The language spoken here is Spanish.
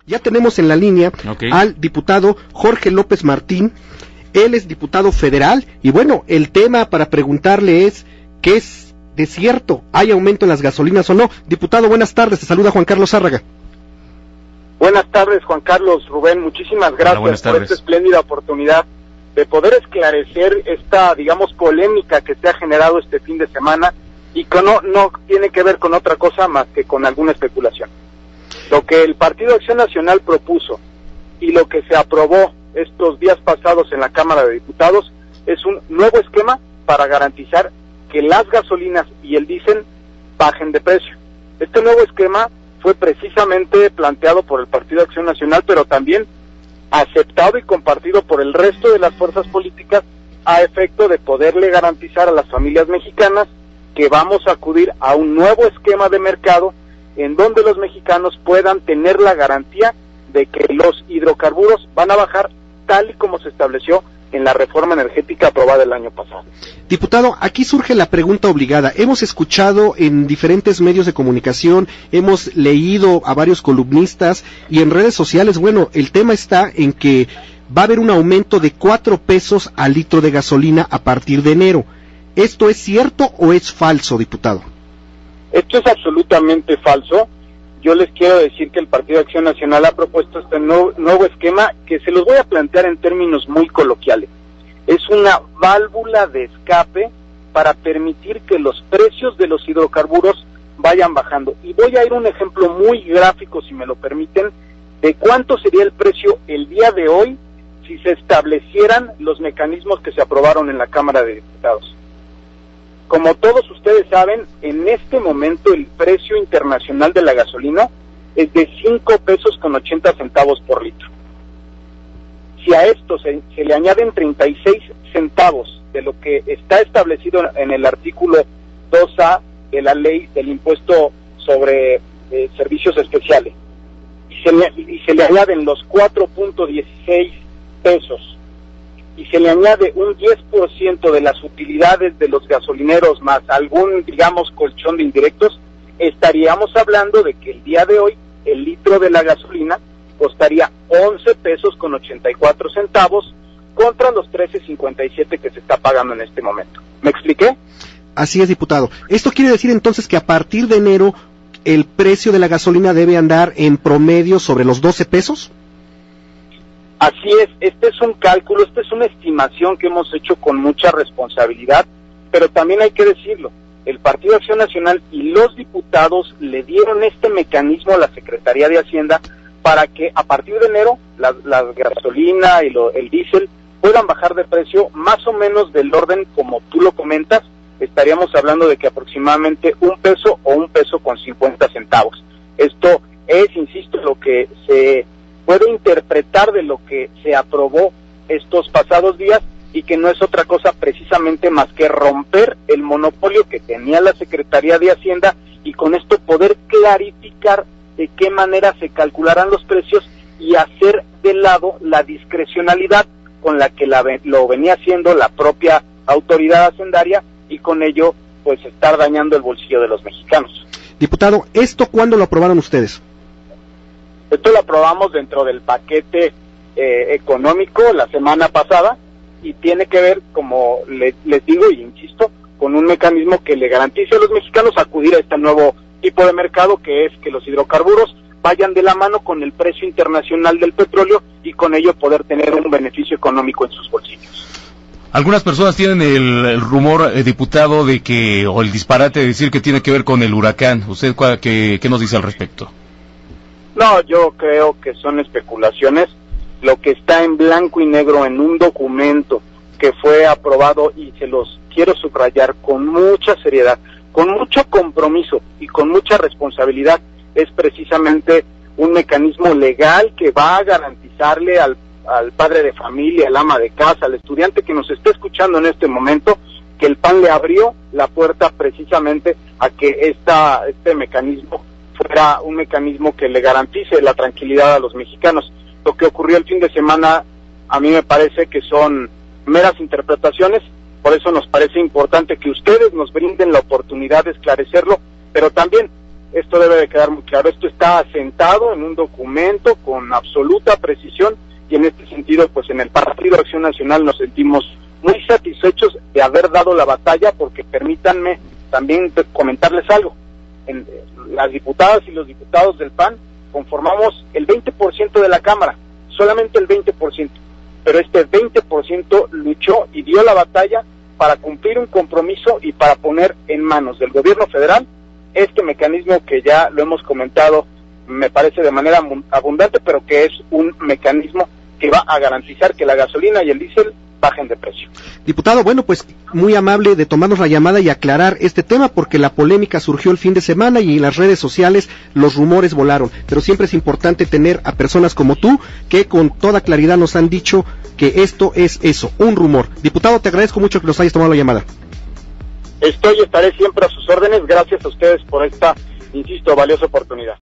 Ya tenemos en la línea al diputado Jorge López Martín. Él es diputado federal y bueno, el tema para preguntarle es ¿qué es de cierto? ¿Hay aumento en las gasolinas o no? Diputado, buenas tardes, te saluda Juan Carlos Zárraga. Buenas tardes, Juan Carlos, Rubén, muchísimas gracias por esta espléndida oportunidad de poder esclarecer esta, digamos, polémica que se ha generado este fin de semana y que no tiene que ver con otra cosa más que con alguna especulación. Lo que el Partido Acción Nacional propuso y lo que se aprobó estos días pasados en la Cámara de Diputados es un nuevo esquema para garantizar que las gasolinas y el diésel bajen de precio. Este nuevo esquema fue precisamente planteado por el Partido Acción Nacional, pero también aceptado y compartido por el resto de las fuerzas políticas a efecto de poderle garantizar a las familias mexicanas que vamos a acudir a un nuevo esquema de mercado en donde los mexicanos puedan tener la garantía de que los hidrocarburos van a bajar tal y como se estableció en la reforma energética aprobada el año pasado. Diputado, aquí surge la pregunta obligada. Hemos escuchado en diferentes medios de comunicación, hemos leído a varios columnistas y en redes sociales, bueno, el tema está en que va a haber un aumento de 4 pesos al litro de gasolina a partir de enero. ¿Esto es cierto o es falso, diputado? Esto es absolutamente falso. Yo les quiero decir que el Partido de Acción Nacional ha propuesto este nuevo esquema que se los voy a plantear en términos muy coloquiales. Es una válvula de escape para permitir que los precios de los hidrocarburos vayan bajando. Y voy a ir a un ejemplo muy gráfico, si me lo permiten, de cuánto sería el precio el día de hoy si se establecieran los mecanismos que se aprobaron en la Cámara de Diputados. Como todos ustedes saben, en este momento el precio internacional de la gasolina es de 5 pesos con 80 centavos por litro. Si a esto se le añaden 36 centavos de lo que está establecido en el artículo 2A de la ley del impuesto sobre servicios especiales, y se le añaden los 4.16 pesos, y se le añade un 10% de las utilidades de los gasolineros más algún, digamos, colchón de indirectos, estaríamos hablando de que el día de hoy el litro de la gasolina costaría 11 pesos con 84 centavos contra los 13.57 que se está pagando en este momento. ¿Me expliqué? Así es, diputado. ¿Esto quiere decir entonces que a partir de enero el precio de la gasolina debe andar en promedio sobre los 12 pesos? Así es, este es un cálculo, esta es una estimación que hemos hecho con mucha responsabilidad, pero también hay que decirlo, el Partido Acción Nacional y los diputados le dieron este mecanismo a la Secretaría de Hacienda para que a partir de enero la gasolina y el diésel puedan bajar de precio más o menos del orden como tú lo comentas, estaríamos hablando de que aproximadamente 1 peso o 1 peso con 50 centavos. Esto es, insisto, lo que se puede interpretar de lo que se aprobó estos pasados días y que no es otra cosa precisamente más que romper el monopolio que tenía la Secretaría de Hacienda y con esto poder clarificar de qué manera se calcularán los precios y hacer de lado la discrecionalidad con la que lo venía haciendo la propia autoridad hacendaria y con ello pues estar dañando el bolsillo de los mexicanos. Diputado, ¿esto cuándo lo aprobaron ustedes? Esto lo aprobamos dentro del paquete económico la semana pasada y tiene que ver, como les digo y insisto, con un mecanismo que le garantice a los mexicanos acudir a este nuevo tipo de mercado, que es que los hidrocarburos vayan de la mano con el precio internacional del petróleo y con ello poder tener un beneficio económico en sus bolsillos. Algunas personas tienen el rumor, diputado, de que, o el disparate de decir que tiene que ver con el huracán. ¿Usted qué nos dice al respecto? No, yo creo que son especulaciones. Lo que está en blanco y negro en un documento que fue aprobado, y se los quiero subrayar con mucha seriedad, con mucho compromiso y con mucha responsabilidad, es precisamente un mecanismo legal que va a garantizarle al padre de familia, al ama de casa, al estudiante que nos está escuchando en este momento, que el PAN le abrió la puerta precisamente a que este mecanismo fuera un mecanismo que le garantice la tranquilidad a los mexicanos. Lo que ocurrió el fin de semana a mí me parece que son meras interpretaciones, por eso nos parece importante que ustedes nos brinden la oportunidad de esclarecerlo, pero también Esto debe de quedar muy claro. Esto está asentado en un documento con absoluta precisión, y en este sentido, pues en el Partido Acción Nacional nos sentimos muy satisfechos de haber dado la batalla, porque permítanme también comentarles algo. Las diputadas y los diputados del PAN conformamos el 20% de la Cámara, solamente el 20%, pero este 20% luchó y dio la batalla para cumplir un compromiso y para poner en manos del gobierno federal este mecanismo que ya lo hemos comentado, me parece de manera abundante, pero que es un mecanismo que va a garantizar que la gasolina y el diésel bajen de precio. Diputado, bueno, pues muy amable de tomarnos la llamada y aclarar este tema, porque la polémica surgió el fin de semana y en las redes sociales los rumores volaron, pero siempre es importante tener a personas como tú que con toda claridad nos han dicho que esto es eso, un rumor. Diputado, te agradezco mucho que nos hayas tomado la llamada. Estaré siempre a sus órdenes. Gracias a ustedes por esta, insisto, valiosa oportunidad.